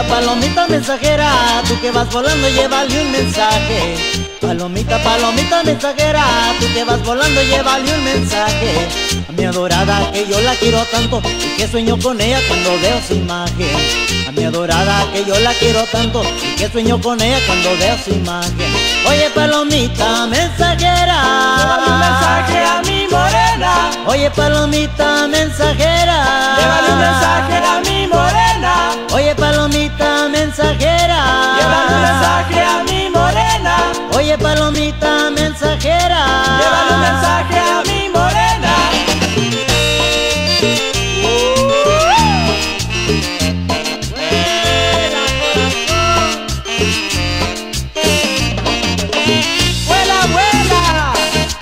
palomita mensajera, tú que vas volando, llévale un mensaje. Palomita, palomita mensajera, tú que vas volando, llévale un mensaje. A mi adorada que yo la quiero tanto y que sueño con ella cuando veo su imagen. A mi adorada que yo la quiero tanto y que sueño con ella cuando veo su imagen. Oye palomita mensajera, llévale un mensaje a mi morena. Oye palomita mensajera, llévale un mensaje a mi morena. Oye palomita mensajera, llévale un mensaje a mi morena. Oye palomita mensajera, llévale un mensaje a mi morena. ¡Vuela, vuela!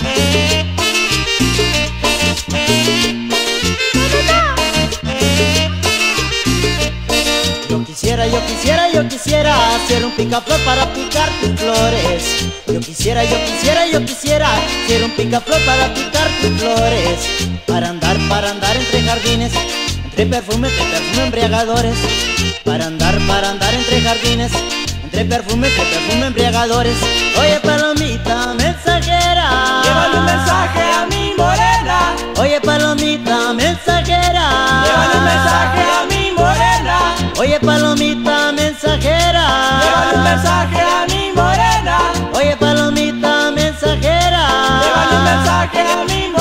Yo quisiera hacer un picaflor para picar tus flores. Yo quisiera hacer un picaflor para picar tus flores. Para andar entre jardines, entre perfumes embriagadores. Para andar entre jardines, entre perfumes embriagadores. Oye palomita mensajera, llévale un mensaje a mi morena. Oye palomita mensajera, llévale un mensaje a mi morena. Oye palomita mensajera, llévale un mensaje a mi morena. Oye palomita mensajera, llévale un mensaje a mi morena.